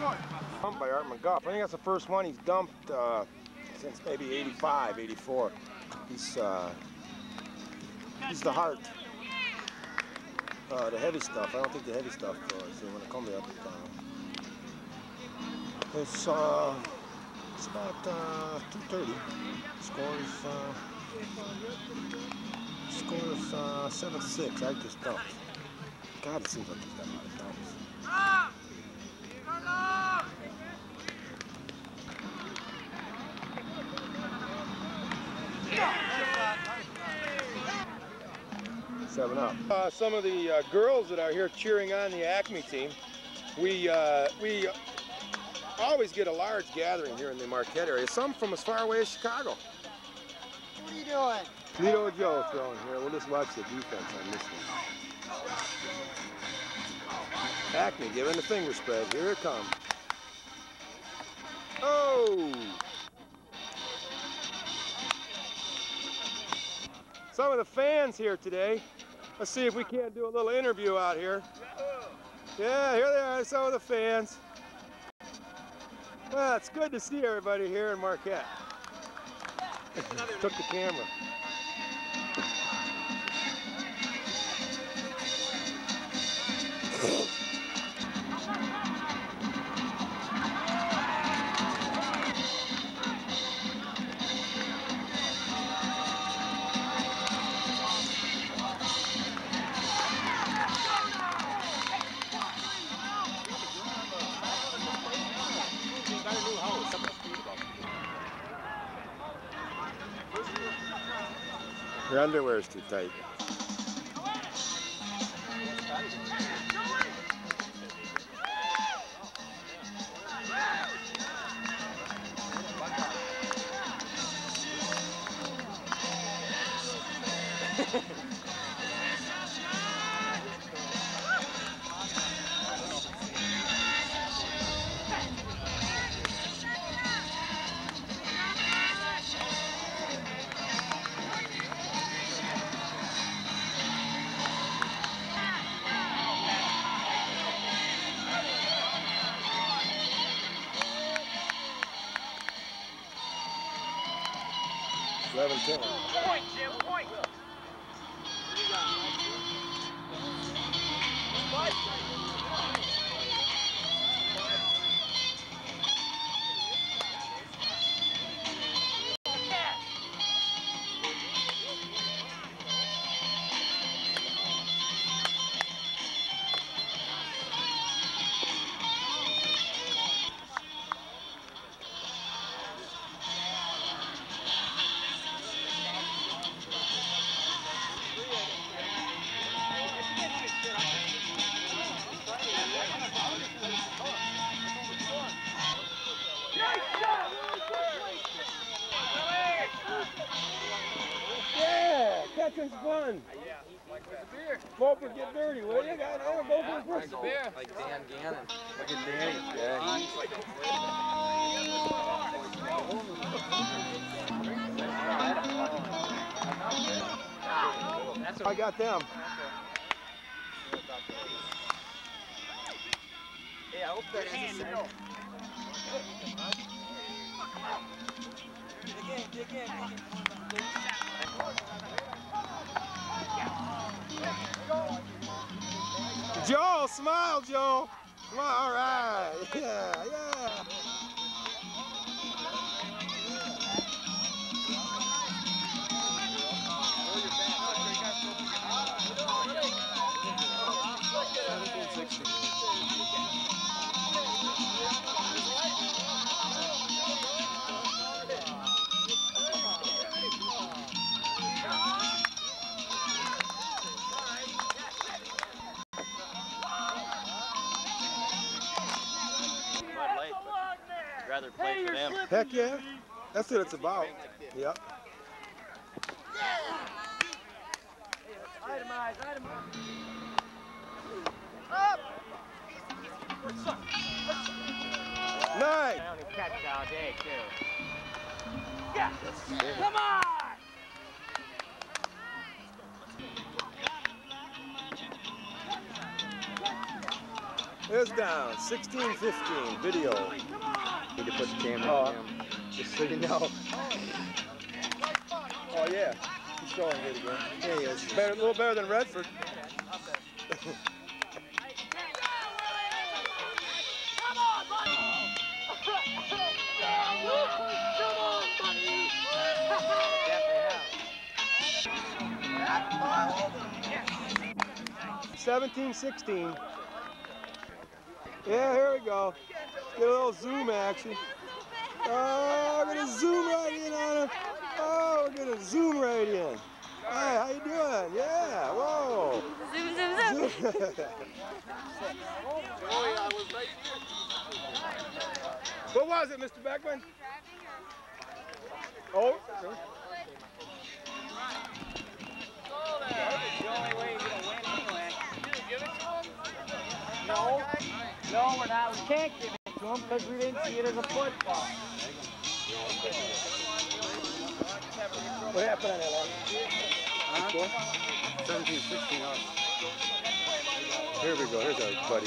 Dumped by Art McGuff. I think that's the first one he's dumped since maybe 85, 84. He's the heart. The heavy stuff. I don't think the heavy stuff is when it comes to it's about 230. Scores 7-6. I just dumped. God, it seems like he's got a lot of dumps. Seven up. Some of the girls that are here cheering on the Acme team, we always get a large gathering here in the Marquette area. Some from as far away as Chicago. What are you doing? Toledo Joe throwing here. We'll just watch the defense on this one. Acme giving the finger spread. Here it comes. Oh! Some of the fans here today. Let's see if we can't do a little interview out here. Yeah, here they are, some of the fans. Well, it's good to see everybody here in Marquette. Took the camera. Your underwear is too tight. Point, Jim, point! Yeah, catching's fun. Boper, get dirty, will you? Boper, first. Like Dan Gannon. Look at Danny. Yeah, I got them. Yeah, I hope that is a signal. Dig in. Joe, smile, Joe. Smile, all right. Yeah. rather play for them. Heck yeah. That's what it's about. Yep. Itemize. Up! Nice! I only catch all day, too. Yeah! Come on! It's down. 16-15. Video. Need to put the camera on him, just so you know. Oh yeah. He's showing good again. There he is. Better, a little better than Redford. Come on, buddy! Come on, buddy! 17-16. Yeah, here we go. Get a little zoom action. Oh, we're gonna zoom right in on him. Oh, we're gonna zoom right in. Hi, how you doing? Yeah, whoa. Zoom, zoom, zoom. What was it, Mr. Beckman? Oh. No, we're not. We can't give it to him because we didn't see it as a football. What happened on that one? 17-16 us. Here we go. Here's our buddy.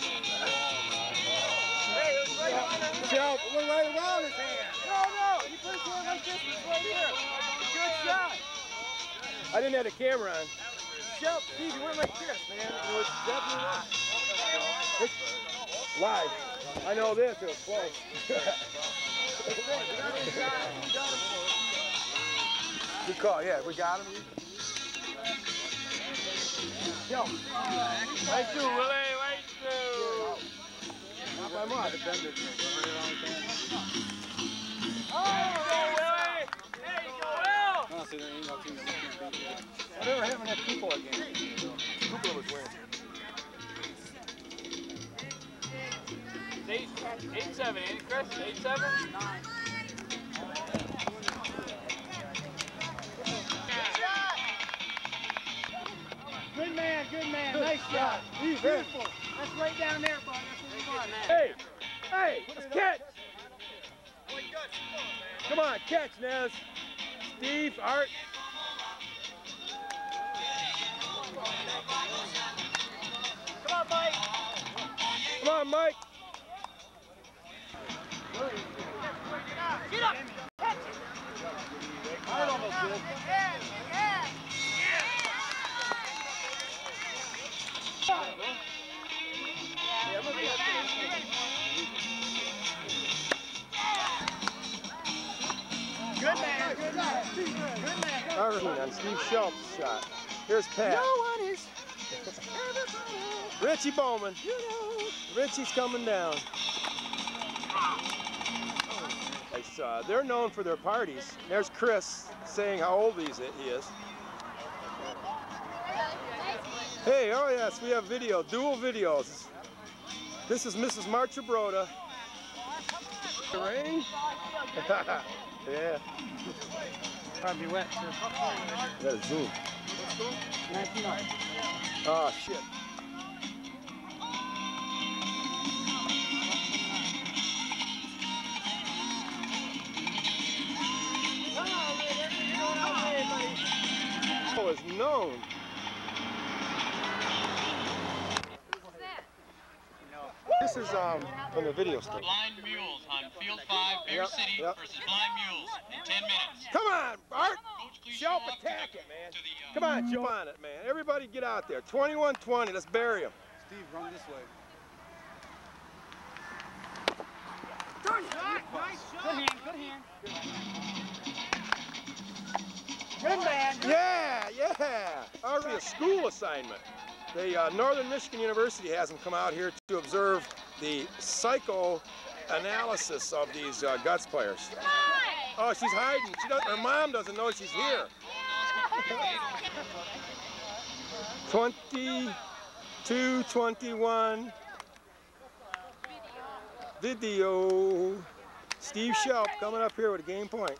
Jump. We're right around his hand. No, you put his hand like this. It's right here. Good shot. I didn't have the camera on. Jump, Steve, you went like this, man. It was definitely wrong. It's live. I know this. It was close. Good call. Yeah, we got him. Jump. Right through, Willie. Right through. Not by much. Oh, go, Willie. There you go, Will. Honestly, there ain't no team that can't beat that. I never had that Cupola game. Cupola was wearing. 8-7, ain't it, Chris? 8-7? Good man. Nice shot. Beautiful. That's right down there, bud. That's what we want. Hey, let's catch. Come on, catch, Nez. Steve, Art. Come on, Mike. Come on, Mike. Get up. Art almost did. Good man. On Steve Schultz shot. Here's Pat. No one is. Richie Bowman. Richie's coming down. They're known for their parties. There's Chris saying how old he is. Hey, oh yes, we have video, dual videos. This is Mrs. Marchabroda. Rain? Yeah. Probably wet, too. Gotta zoom. Oh, shit. Oh, is known. This is from the video stuff. Blind Mules on Field 5, Bear City versus Blind Mules in 10 minutes. Come on, Art. Coach, please Shelp, show off attack to it, man. the, Come on, jump on it, man. Everybody get out there. 21-20. Let's bury him. Steve, run this way. Good hand. Good man. Yeah. Already a school assignment. The Northern Michigan University has them come out here to observe the psychoanalysis of these guts players. Oh, she's hiding. Her mom doesn't know she's here. 22-21. Video. Steve Shelp coming up here with a game point.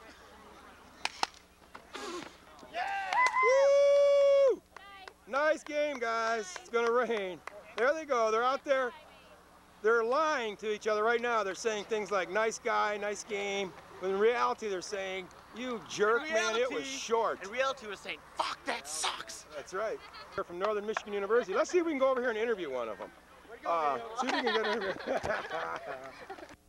Woo! Nice game, guys. It's gonna rain. There they go. They're out there. They're lying to each other right now. They're saying things like, nice guy, nice game. When in reality, they're saying, you jerk, man, it was short. In reality, we're saying, fuck, that sucks. That's right. They're from Northern Michigan University. Let's see if we can go over here and interview one of them. See if you can get him.